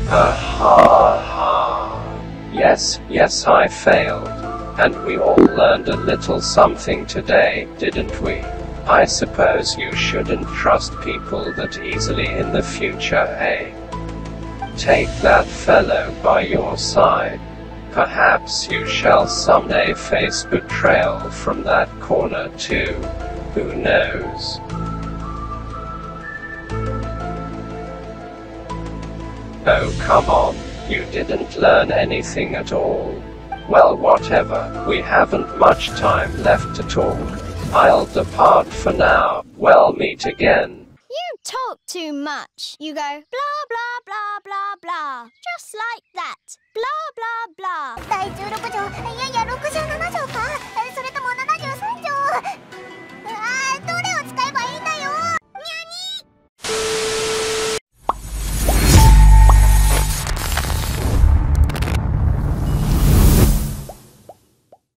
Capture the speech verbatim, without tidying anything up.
Ha ha ha. Yes, yes, I failed. And we all learned a little something today, didn't we? I suppose you shouldn't trust people that easily in the future, eh? Take that fellow by your side. Perhaps you shall someday face betrayal from that corner too. Who knows? Oh, come on. You didn't learn anything at all. Well, whatever. We haven't much time left to talk. I'll depart for now. We'll meet again. You talk too much. You go blah blah blah blah blah. Just like that. Blah blah blah. だいじゅうろく条、いやいやろくじゅうなな条か。それともななじゅうさん条。